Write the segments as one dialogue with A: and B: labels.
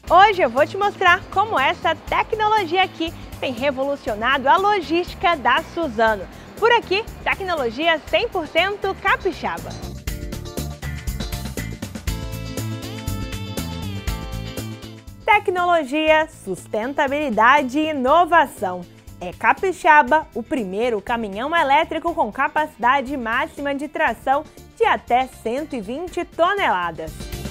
A: Hoje eu vou te mostrar como essa tecnologia aqui tem revolucionado a logística da Suzano. Por aqui, tecnologia 100% capixaba. Tecnologia, sustentabilidade e inovação. É capixaba o primeiro caminhão elétrico com capacidade máxima de tração de até 120 toneladas.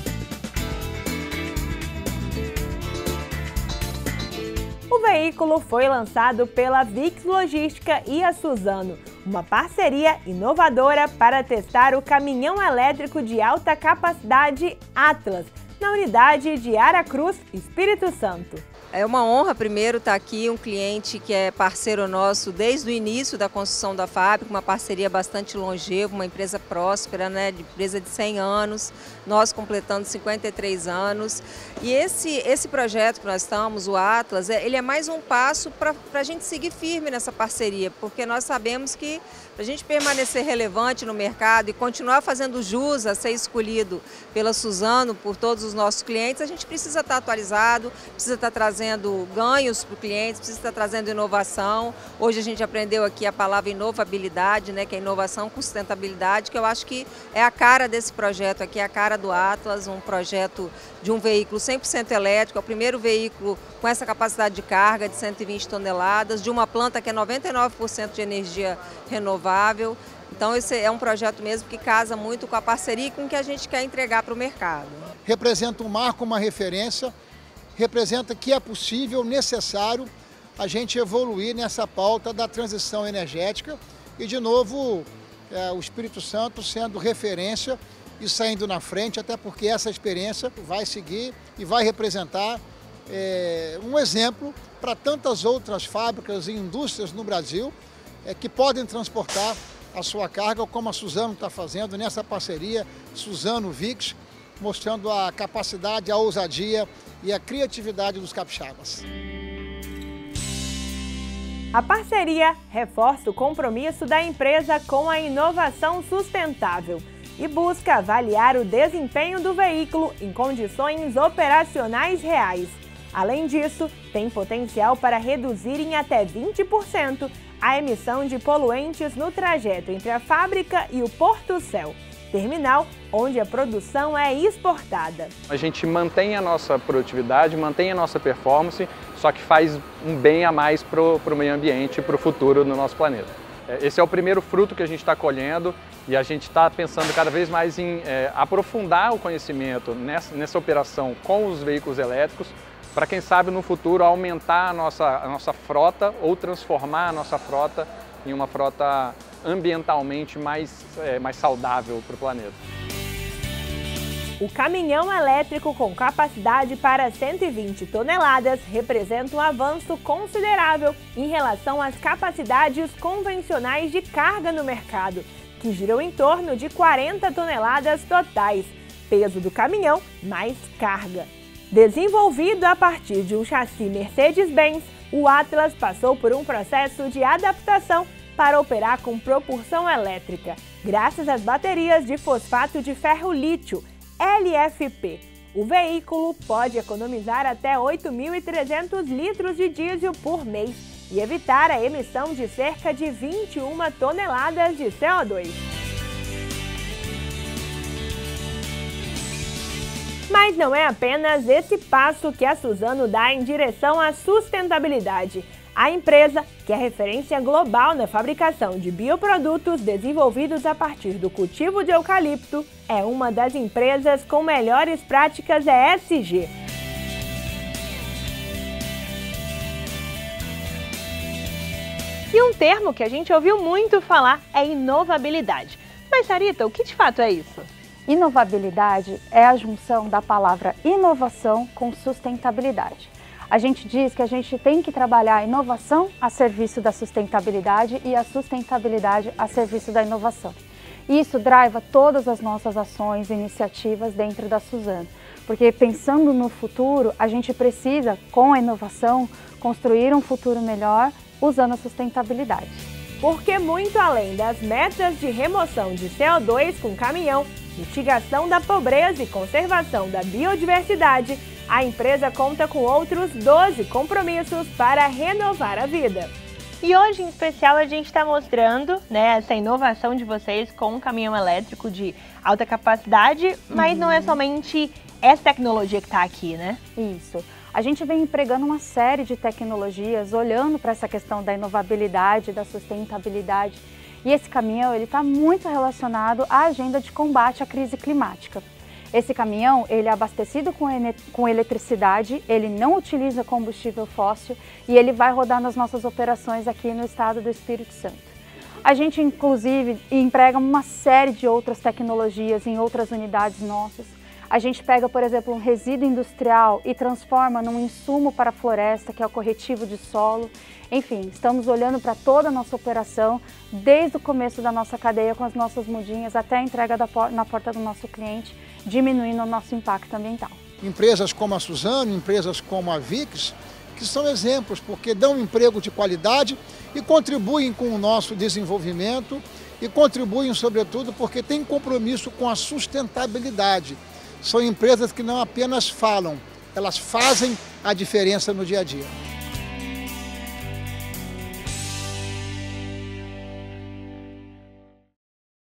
A: O veículo foi lançado pela VIX Logística e a Suzano, uma parceria inovadora para testar o caminhão elétrico de alta capacidade Atlas, na unidade de Aracruz, Espírito Santo.
B: É uma honra, primeiro, estar aqui, um cliente que é parceiro nosso desde o início da construção da fábrica, uma parceria bastante longeva, uma empresa próspera, né, empresa de 100 anos, nós completando 53 anos. E esse projeto que nós estamos, o Atlas, ele é mais um passo para a gente seguir firme nessa parceria, porque nós sabemos que para a gente permanecer relevante no mercado e continuar fazendo jus a ser escolhido pela Suzano, por todos os nossos clientes, a gente precisa estar atualizado, precisa estar trazendo ganhos para o cliente, precisa estar trazendo inovação. Hoje a gente aprendeu aqui a palavra inovabilidade, né, que é inovação com sustentabilidade, que eu acho que é a cara desse projeto aqui, a cara do Atlas, um projeto de um veículo 100% elétrico, é o primeiro veículo com essa capacidade de carga de 120 toneladas, de uma planta que é 99% de energia renovável. Então esse é um projeto mesmo que casa muito com a parceria e com o que a gente quer entregar para o mercado.
C: Representa um marco, uma referência, representa que é possível, necessário a gente evoluir nessa pauta da transição energética e, de novo, o Espírito Santo sendo referência e saindo na frente, até porque essa experiência vai seguir e vai representar um exemplo para tantas outras fábricas e indústrias no Brasil que podem transportar a sua carga, como a Suzano está fazendo nessa parceria Suzano-VIX, mostrando a capacidade, a ousadia e a criatividade dos capixabas.
A: A parceria reforça o compromisso da empresa com a inovação sustentável e busca avaliar o desempenho do veículo em condições operacionais reais. Além disso, tem potencial para reduzir em até 20% a emissão de poluentes no trajeto entre a fábrica e o Porto Céu, terminal onde a produção é exportada.
D: A gente mantém a nossa produtividade, mantém a nossa performance, só que faz um bem a mais para o meio ambiente e para o futuro do nosso planeta. Esse é o primeiro fruto que a gente está colhendo e a gente está pensando cada vez mais em aprofundar o conhecimento nessa operação com os veículos elétricos, para quem sabe no futuro aumentar a nossa frota ou transformar a nossa frota em uma frota ambientalmente mais saudável para o planeta.
A: O caminhão elétrico com capacidade para 120 toneladas representa um avanço considerável em relação às capacidades convencionais de carga no mercado, que giram em torno de 40 toneladas totais, peso do caminhão mais carga. Desenvolvido a partir de um chassi Mercedes-Benz, o Atlas passou por um processo de adaptação para operar com propulsão elétrica, graças às baterias de fosfato de ferro-lítio, LFP. O veículo pode economizar até 8.300 litros de diesel por mês e evitar a emissão de cerca de 21 toneladas de CO2. Mas não é apenas esse passo que a Suzano dá em direção à sustentabilidade. A empresa, que é referência global na fabricação de bioprodutos desenvolvidos a partir do cultivo de eucalipto, é uma das empresas com melhores práticas ESG. E um termo que a gente ouviu muito falar é inovabilidade. Mas, Sarita, o que de fato é isso?
E: Inovabilidade é a junção da palavra inovação com sustentabilidade. A gente diz que a gente tem que trabalhar a inovação a serviço da sustentabilidade e a sustentabilidade a serviço da inovação. Isso driva todas as nossas ações e iniciativas dentro da Suzano, porque pensando no futuro, a gente precisa, com a inovação, construir um futuro melhor usando a sustentabilidade.
A: Porque muito além das metas de remoção de CO2 com caminhão, mitigação da pobreza e conservação da biodiversidade, A empresa conta com outros 12 compromissos para renovar a vida. E hoje, em especial, a gente está mostrando, né, essa inovação de vocês com um caminhão elétrico de alta capacidade, mas não é somente essa tecnologia que está aqui, né?
E: Isso. A gente vem empregando uma série de tecnologias, olhando para essa questão da inovabilidade, da sustentabilidade. E esse caminhão está muito relacionado à agenda de combate à crise climática. Esse caminhão, ele é abastecido com eletricidade, ele não utiliza combustível fóssil e ele vai rodar nas nossas operações aqui no estado do Espírito Santo. A gente, inclusive, emprega uma série de outras tecnologias em outras unidades nossas. A gente pega, por exemplo, um resíduo industrial e transforma num insumo para a floresta, que é o corretivo de solo. Enfim, estamos olhando para toda a nossa operação, desde o começo da nossa cadeia com as nossas mudinhas até a entrega na porta do nosso cliente, diminuindo o nosso impacto ambiental.
C: Empresas como a Suzano, empresas como a VIX, que são exemplos, porque dão emprego de qualidade e contribuem com o nosso desenvolvimento e contribuem, sobretudo, porque têm compromisso com a sustentabilidade. São empresas que não apenas falam, elas fazem a diferença no dia a dia.